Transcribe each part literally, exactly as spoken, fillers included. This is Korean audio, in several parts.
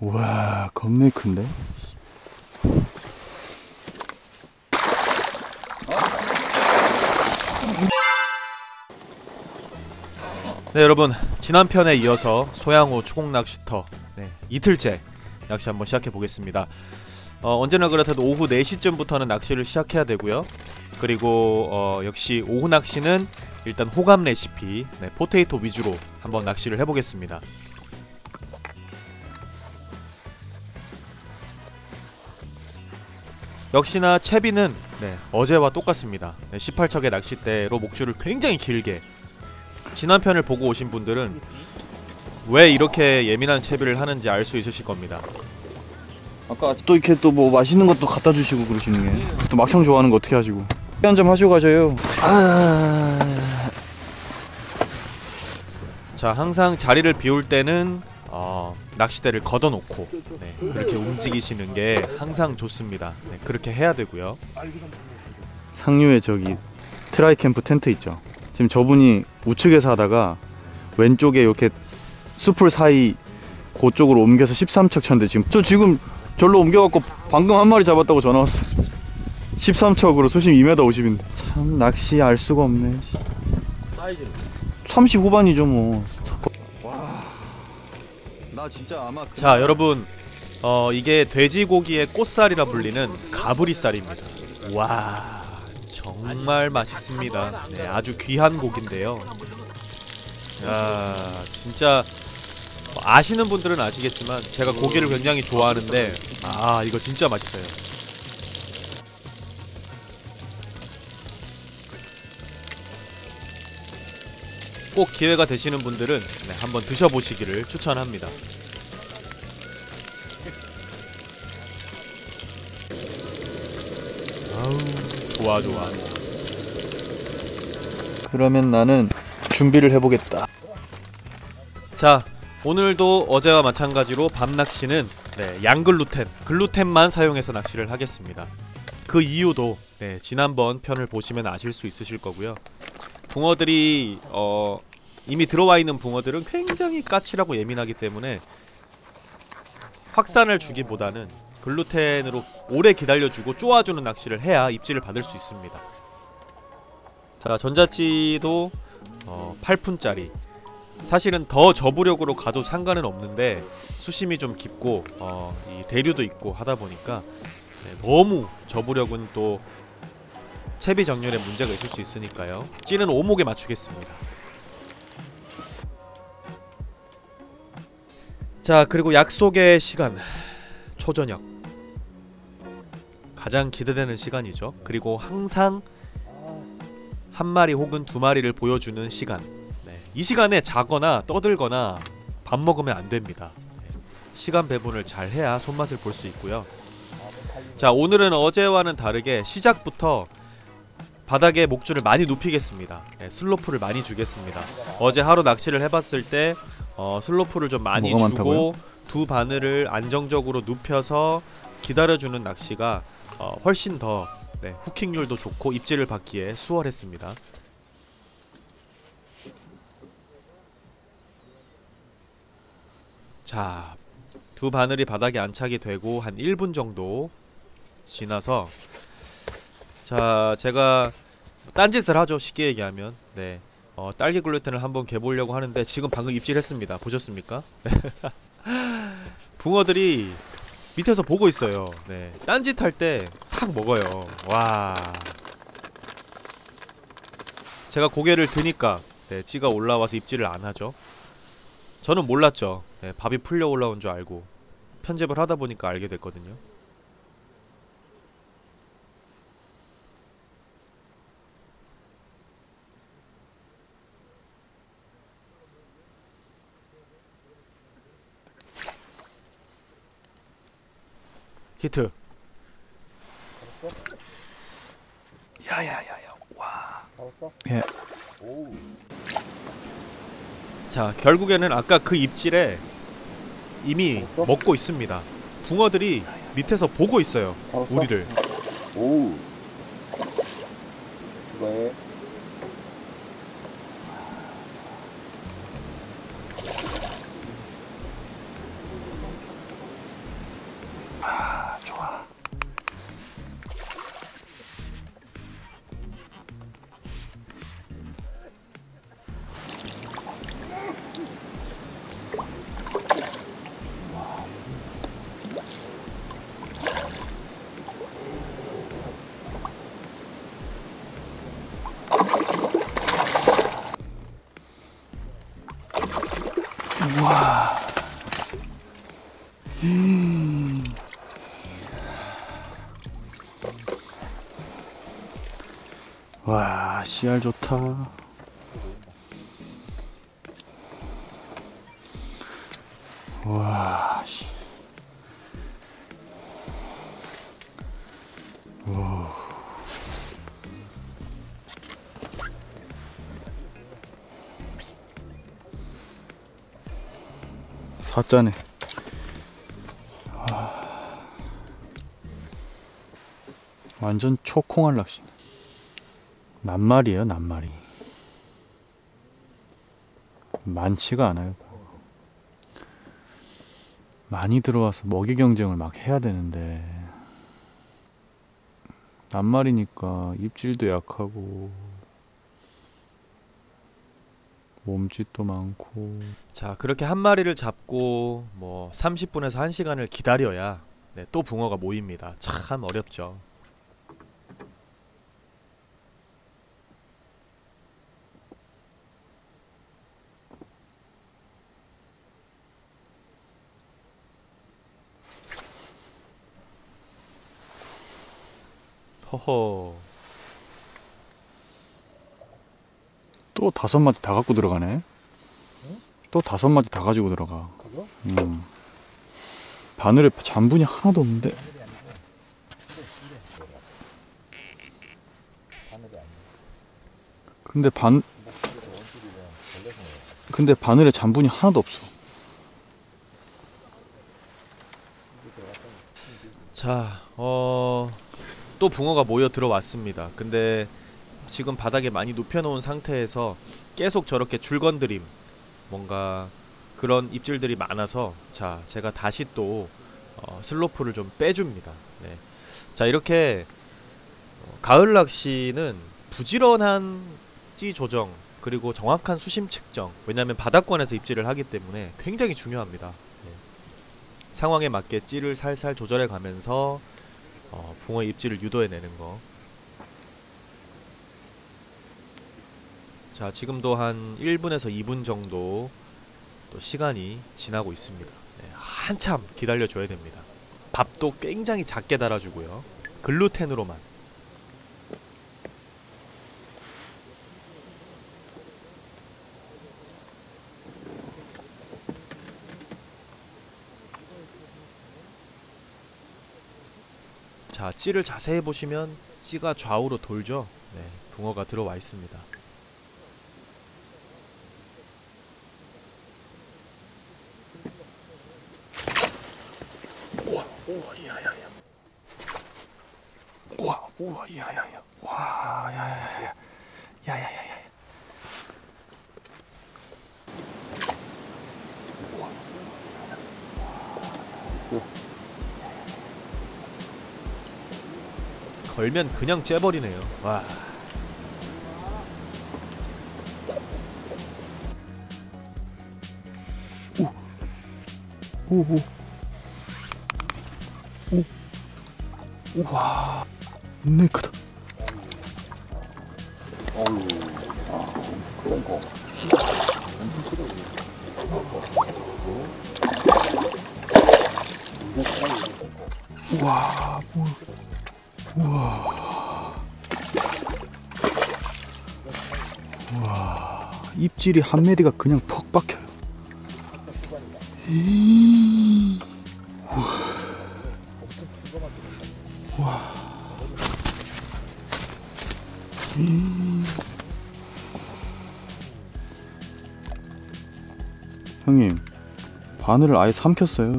우와, 겁내 큰데? 네, 여러분, 지난 편에 이어서 소양호 추공 낚시터 네, 이틀째 낚시 한번 시작해 보겠습니다. 어, 언제나 그렇듯 오후 네 시쯤부터는 낚시를 시작해야 되고요. 그리고 어, 역시 오후 낚시는 일단 호감 레시피 네, 포테이토 위주로 한번 낚시를 해보겠습니다. 역시나 채비는 네, 어제와 똑같습니다. 네, 십팔 척의 낚싯대로 목줄을 굉장히 길게, 지난 편을 보고 오신 분들은 왜 이렇게 예민한 채비를 하는지 알 수 있으실 겁니다. 아까 또 이렇게 또 뭐 맛있는 것도 갖다 주시고 그러시는 게, 또 막창 좋아하는 거 어떻게 하시고 한 잔 하시고 가셔요. 아... 자, 항상 자리를 비울 때는 어, 낚싯대를 걷어놓고 네, 그렇게 움직이시는 게 항상 좋습니다. 네, 그렇게 해야 되고요. 상류에 저기 트라이 캠프 텐트 있죠. 지금 저분이 우측에서 하다가 왼쪽에 이렇게 숲풀 사이 그쪽으로 옮겨서 십삼 척 쳤는데, 지금 저 지금 절로 옮겨갖고 방금 한 마리 잡았다고 전화 왔어. 십삼 척으로 수심 이 미터 오십인데 참 낚시 알 수가 없네. 사이즈 삼십 후반이죠 뭐. 와, 나 진짜 아마 그... 자, 여러분, 어, 이게 돼지고기의 꽃살이라 불리는 가브리살입니다. 와, 정말 맛있습니다. 네, 아주 귀한 고기인데요. 야, 진짜 아시는 분들은 아시겠지만 제가 고기를 굉장히 좋아하는데, 아, 이거 진짜 맛있어요. 꼭 기회가 되시는 분들은 네, 한번 드셔보시기를 추천합니다. 아우, 좋아 좋아. 그러면 나는 준비를 해보겠다. 자, 오늘도 어제와 마찬가지로 밤낚시는 네, 양글루텐, 글루텐만 사용해서 낚시를 하겠습니다. 그 이유도 네, 지난번 편을 보시면 아실 수 있으실 거고요. 붕어들이 어, 이미 들어와 있는 붕어들은 굉장히 까칠하고 예민하기 때문에 확산을 주기보다는 글루텐으로 오래 기다려주고 쪼아주는 낚시를 해야 입질을 받을 수 있습니다. 자, 전자찌도 어, 팔 푼짜리. 사실은 더 저부력으로 가도 상관은 없는데 수심이 좀 깊고 어, 이 대류도 있고 하다보니까 네, 너무 저부력은 또 채비 정렬에 문제가 있을 수 있으니까요. 찌는 오목에 맞추겠습니다. 자, 그리고 약속의 시간, 초저녁, 가장 기대되는 시간이죠. 그리고 항상 한 마리 혹은 두 마리를 보여주는 시간. 네, 이 시간에 자거나 떠들거나 밥 먹으면 안 됩니다. 네, 시간 배분을 잘 해야 손맛을 볼 수 있고요. 자, 오늘은 어제와는 다르게 시작부터 바닥에 목줄을 많이 눕히겠습니다. 네, 슬로프를 많이 주겠습니다. 어제 하루 낚시를 해봤을 때 어, 슬로프를 좀 많이 주고 많다고요? 두 바늘을 안정적으로 눕혀서 기다려주는 낚시가 어, 훨씬 더 네, 후킹률도 좋고 입질을 받기에 수월했습니다. 자, 두 바늘이 바닥에 안착이 되고 한 일 분 정도 지나서, 자, 제가 딴짓을 하죠, 쉽게 얘기하면. 네, 어, 딸기 글루텐을 한번 개보려고 하는데 지금 방금 입질했습니다. 보셨습니까? 붕어들이 밑에서 보고 있어요. 네, 딴짓 할 때 탁 먹어요. 와, 제가 고개를 드니까 네, 찌가 올라와서 입질을 안 하죠. 저는 몰랐죠. 네, 밥이 풀려 올라온 줄 알고 편집을 하다 보니까 알게 됐거든요. 히트. 야야야야. 와. 예. 자, 결국에는 아까 그 입질에 이미 먹고 있습니다. 붕어들이 밑에서 보고 있어요, 우리를. 오. 이거에 아, 좋아. 우와. 음. 와, 씨알 좋다. 와, 씨. 오. 사짜네. 와. 완전 초콩알 낚시. 낱말이에요, 낱말이. 많지가 않아요. 많이 들어와서 먹이 경쟁을 막 해야 되는데 낱말이니까 입질도 약하고 몸짓도 많고. 자, 그렇게 한 마리를 잡고 뭐 삼십 분에서 한 시간을 기다려야 네, 또 붕어가 모입니다. 참 어렵죠. 허허. 또 다섯 마디 다 갖고 들어가네. 또 다섯 마디 다 가지고 들어가. 음. 바늘에 잔분이 하나도 없는데. 근데 반 근데 바늘에 잔분이 하나도 없어. 자, 어... 또 붕어가 모여 들어왔습니다. 근데 지금 바닥에 많이 눕혀놓은 상태에서 계속 저렇게 줄건드림, 뭔가 그런 입질들이 많아서 자, 제가 다시 또 어, 슬로프를 좀 빼줍니다. 네. 자, 이렇게 어, 가을 낚시는 부지런한 찌 조정 그리고 정확한 수심 측정, 왜냐하면 바닥권에서 입질을 하기 때문에 굉장히 중요합니다. 네. 상황에 맞게 찌를 살살 조절해 가면서 어, 붕어의 입질을 유도해내는 거. 자, 지금도 한 일 분에서 이 분 정도 또 시간이 지나고 있습니다. 네, 한참 기다려줘야 됩니다. 밥도 굉장히 작게 달아주고요. 글루텐으로만. 자, 찌를 자세히 보시면 찌가 좌우로 돌죠. 네, 붕어가 들어와 있습니다. 우와, 우와, 야야야. 우와, 우와, 야야야. 와, 야야야. 야야야야. 우와. 걸면 그냥 째버리네요. 와. 오. 오, 오. 오. 우와. 네, 크다. 어우, 아, 그런 거. 우와, 뭐. 우와. 우와. 입질이 한 메디가 그냥 퍽 박혀요. 이. 우와. 우와. 이. 형님, 바늘을 아예 삼켰어요.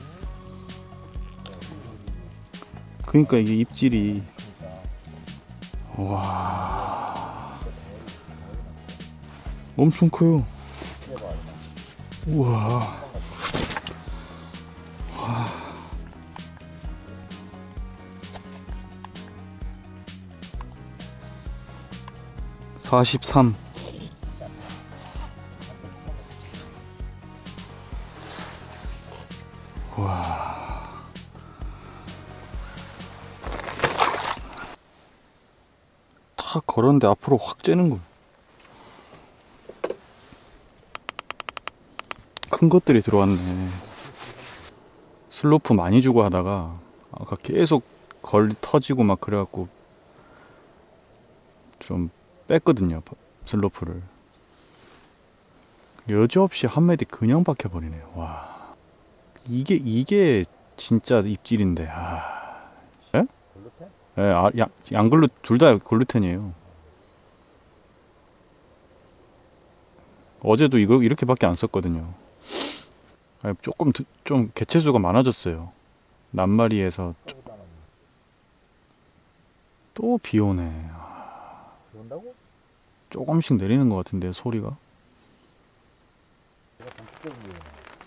그러니까 이게 입질이. 와, 엄청 커요. 우와. 와. 사십삼. 와. 다 걸었는데 앞으로 확 째는 거. 큰 것들이 들어왔네. 슬로프 많이 주고 하다가 아까 계속 걸 터지고 막 그래갖고 좀 뺐거든요, 슬로프를. 여지없이 한 마디 그냥 박혀버리네요. 와, 이게 이게 진짜 입질인데. 아, 예? 예, 아, 양, 양글루 둘 다 글루텐이에요. 어제도 이거 이렇게밖에 안 썼거든요. 아니, 조금 드- 좀 개체수가 많아졌어요. 낱마리에서 또 비 오네. 온다고? 조금씩 내리는 것 같은데 소리가. 내가 본격적인 게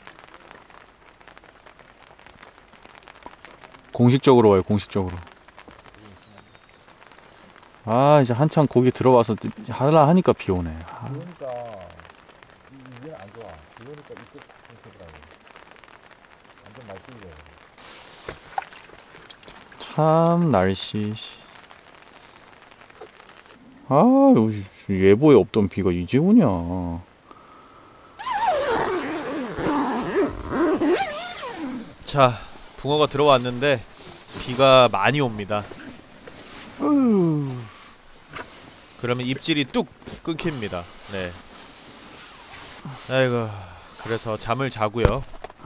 공식적으로 와요, 공식적으로. 아, 이제 한참 고기 들어와서 하라 하니까 비 오네. 아, 그러니까 이 이게 안 좋아. 그러니까 이쪽 공격이라고. 완전 날뛰게. 참 날씨. 아, 예보에 없던 비가 이제 오냐. 자, 붕어가 들어왔는데 비가 많이 옵니다. 그러면 입질이 뚝 끊깁니다. 네. 아이고, 그래서 잠을 자고요.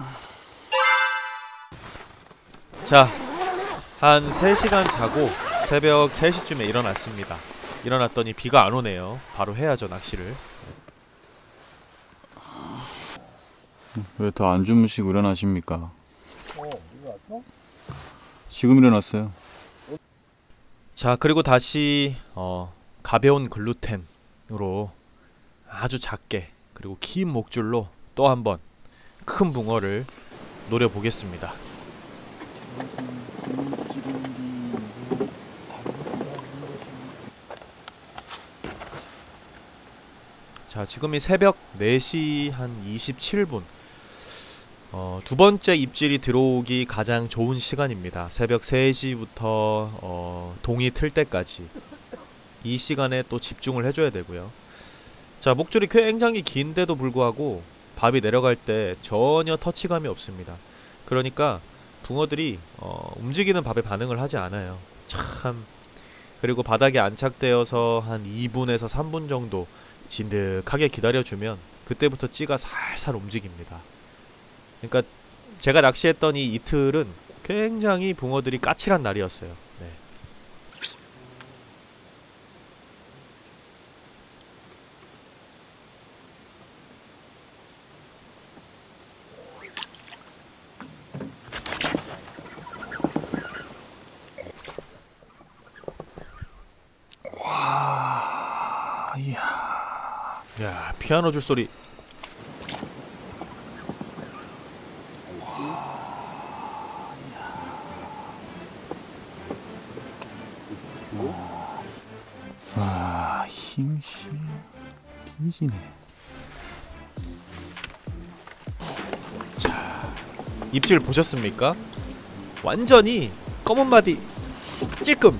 자, 한 세 시간 자고 새벽 세 시쯤에 일어났습니다. 일어났더니 비가 안 오네요. 바로 해야죠, 낚시를. 왜 더 안 주무시고 일어나십니까? 어, 이거 왔어? 지금 일어났어요. 자, 그리고 다시 어, 가벼운 글루텐으로 아주 작게 그리고 긴 목줄로 또 한 번 큰 붕어를 노려보겠습니다. 자, 지금이 새벽 네 시 한 이십칠 분. 어, 두 번째 입질이 들어오기 가장 좋은 시간입니다. 새벽 세 시부터 어, 동이 틀 때까지. 이 시간에 또 집중을 해줘야 되고요. 자, 목줄이 굉장히 긴데도 불구하고 밥이 내려갈 때 전혀 터치감이 없습니다. 그러니까 붕어들이 어, 움직이는 밥에 반응을 하지 않아요. 참. 그리고 바닥에 안착되어서 한 이 분에서 삼 분 정도 진득하게 기다려주면 그때부터 찌가 살살 움직입니다. 그러니까 제가 낚시했던 이 이틀은 굉장히 붕어들이 까칠한 날이었어요. 네. 와, 이야. 야, 피아노 줄 소리. 와, 힘씨 뒤지네. 자, 입질 보셨습니까? 완전히 검은 마디 찔끔.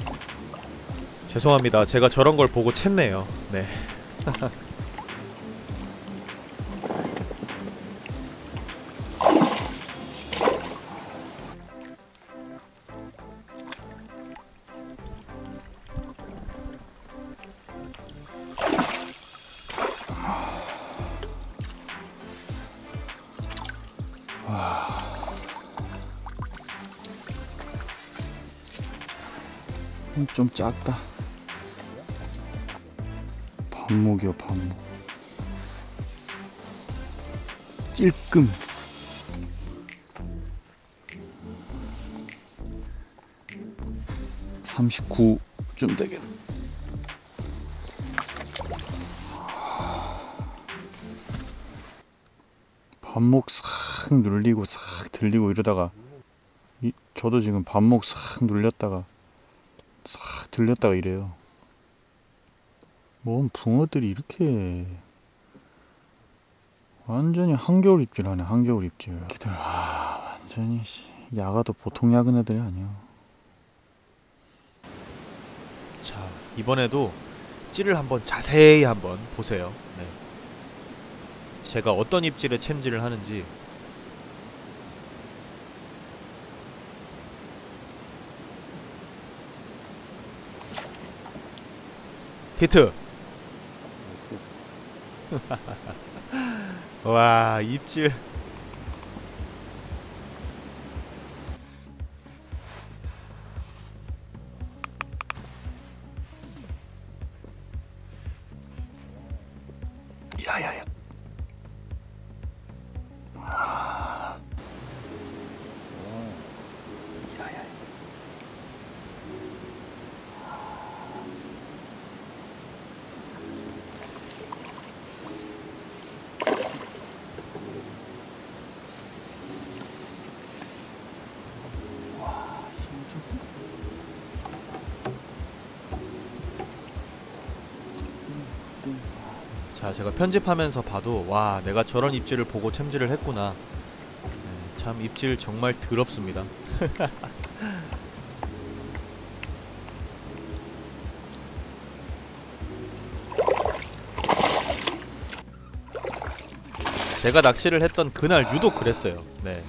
죄송합니다. 제가 저런 걸 보고 챘네요. 네. 좀 작다. 반목이요, 반목. 찔끔. 삼십구쯤 되겠네. 반목 싹 눌리고 싹 들리고 이러다가 이, 저도 지금 반목 싹 눌렸다가 싹 들렸다가 이래요. 뭔 붕어들이 이렇게 완전히 한겨울 입질하네. 한겨울 입질. 걔들 아 완전히 씨, 야가도 보통 야근 애들이 아니야. 자, 이번에도 찌를 한번 자세히 한번 보세요. 네. 제가 어떤 입질에 챔질을 하는지. 히트. 와, 입질. 야야야. 자, 제가 편집하면서 봐도 와, 내가 저런 입질을 보고 챔질을 했구나. 네, 참 입질 정말 더럽습니다. 제가 낚시를 했던 그날 유독 그랬어요. 네.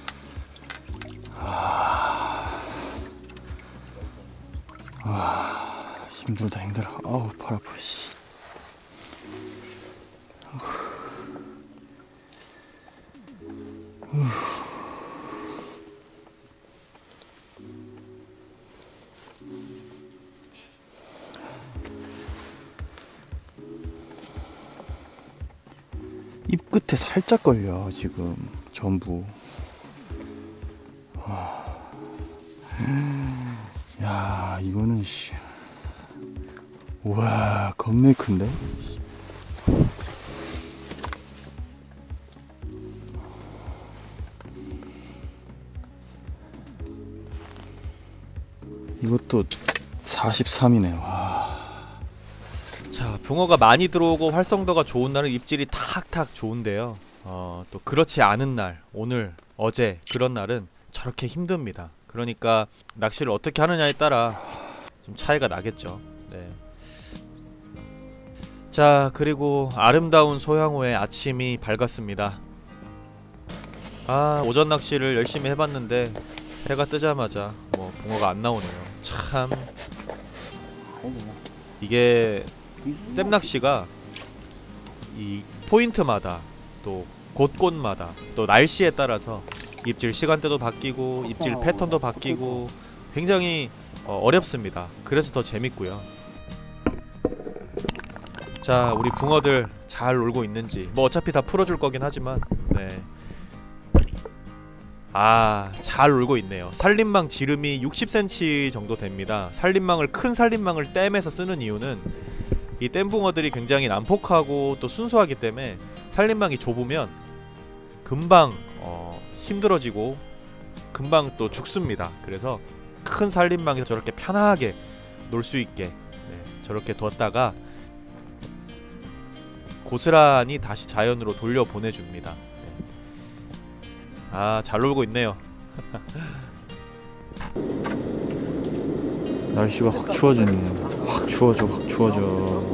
와 힘들다 힘들어. 아우 팔 아파 씨. 입 끝에 살짝 걸려 지금 전부. 야 이거는 씨. 우와 겁내 큰데. 이것도 사십삼이네. 와. 자, 붕어가 많이 들어오고 활성도가 좋은 날은 입질이 탁탁 좋은데요. 어, 또 그렇지 않은 날, 오늘, 어제 그런 날은 저렇게 힘듭니다. 그러니까 낚시를 어떻게 하느냐에 따라 좀 차이가 나겠죠. 네. 자, 그리고 아름다운 소양호의 아침이 밝았습니다. 아, 오전 낚시를 열심히 해봤는데 해가 뜨자마자 뭐 붕어가 안 나오네요. 참 이게 댐낚시가 이 포인트마다 또 곳곳마다 또 날씨에 따라서 입질 시간대도 바뀌고 입질 패턴도 바뀌고 굉장히 어, 어렵습니다. 그래서 더 재밌고요. 자, 우리 붕어들 잘 놀고 있는지 뭐 어차피 다 풀어줄 거긴 하지만 네. 아, 잘 놀고 있네요. 산림망 지름이 육십 센티미터 정도 됩니다. 산림망을 큰 산림망을 댐에서 쓰는 이유는 이 댐붕어들이 굉장히 난폭하고 또 순수하기 때문에 산림망이 좁으면 금방 어, 힘들어지고 금방 또 죽습니다. 그래서 큰 산림망에서 저렇게 편하게 놀 수 있게 네, 저렇게 뒀다가 고스란히 다시 자연으로 돌려보내줍니다. 아, 잘 놀고 있네요. 날씨가 확 추워지네. 확 추워져 확 추워져.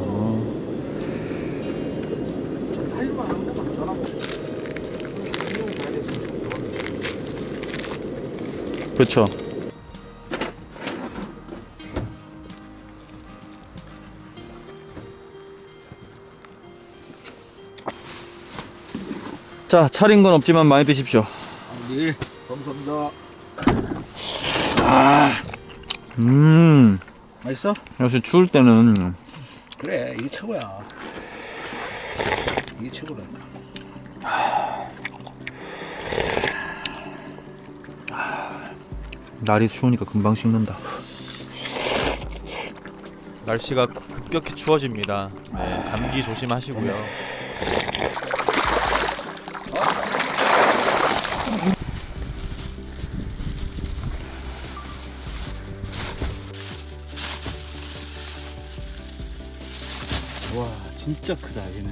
그쵸. 자, 차린 건 없지만 많이 드십시오. 네, 감사합니다. 아, 음, 맛있어? 역시 추울 때는 그래, 이게 최고야. 이게 최고다. 날이 추우니까 금방 식는다. 날씨가 급격히 추워집니다. 네, 감기 조심하시고요. 와 진짜 크다 얘는.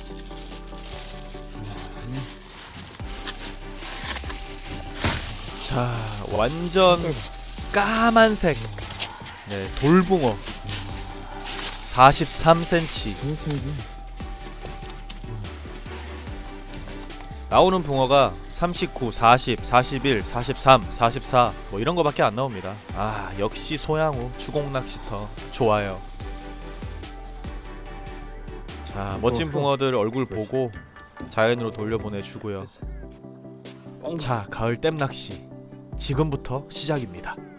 자, 완전 까만색 네, 돌붕어 사십삼 센티미터. 나오는 붕어가 삼십구, 사십, 사십일, 사십삼, 사십사 뭐 이런 거밖에 안 나옵니다. 아, 역시 소양호 주공 낚시터 좋아요. 자, 멋진 붕어들 얼굴 보고 자연으로 돌려보내 주고요. 자, 가을 댐 낚시 지금부터 시작입니다.